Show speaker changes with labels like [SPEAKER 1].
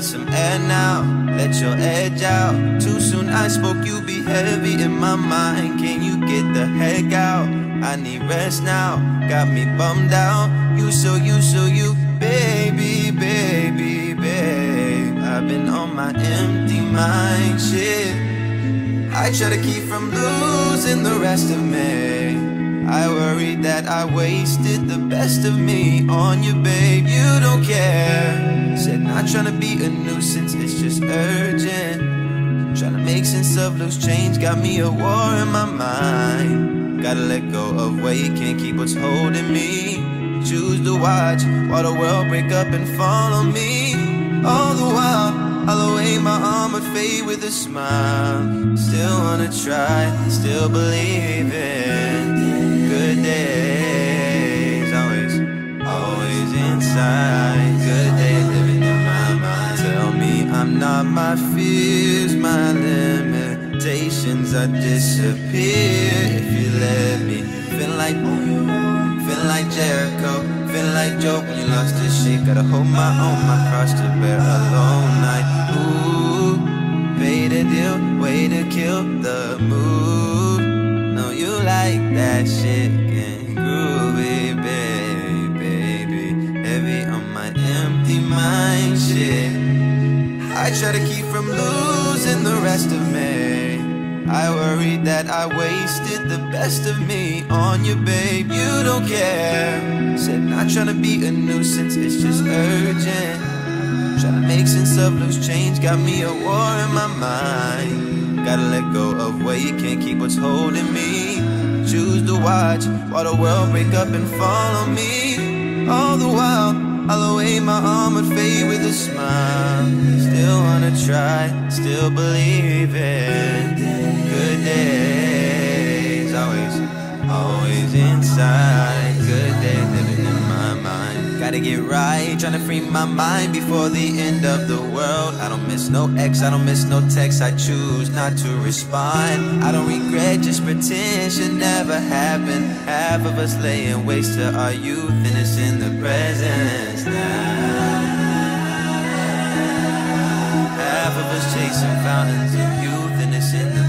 [SPEAKER 1] get some air now, let your edge out. Too soon I spoke, you be heavy in my mind. Can you get the heck out? I need rest now, got me bummed out. You, baby, baby, babe. I've been on my empty mind shit. I try to keep from losing the rest of me. I worry that I wasted the best of me on you, babe. You don't care. Said not trying to be a nuisance, it's just urgent. Trying to make sense of loose change, got me a war in my mind. Gotta let go of where you can't keep what's holding me. Choose to watch while the world break up and fall on me. All the while, I'll away my armor, fade with a smile. Still wanna try, still believe in good days. Always inside. Good days living in my mind. Tell me I'm not my fears, my limitations. I disappear if you let me. Feel like Jericho, feel like Joe when you lost this shit. Gotta hold my own, my cross to bear alone. Ooh, pay the deal, way to kill the mood. No, you like that shit, getting groovy, baby. Heavy on my empty mind shit. I try to keep from losing the rest of me. I worry that I wasted the best of me on you, babe. You don't care. Said not trying to be a nuisance, it's just urgent. Trying to make sense of loose change, got me a war in my mind. Gotta let go of where you can't keep what's holding me. Choose to watch while the world break up and fall on me. All the while, I'll away my armor, fade with a smile. Still wanna try, still believe in good days. Always inside. Good days living in my mind. Gotta get right, trying to free my mind before the end of the world. I don't miss no ex, I don't miss no text. I choose not to respond. I don't regret, just pretend should never happen. Half of us laying waste to our youth, and it's in the presence now. Half of us chasing fountains of youth, and it's in the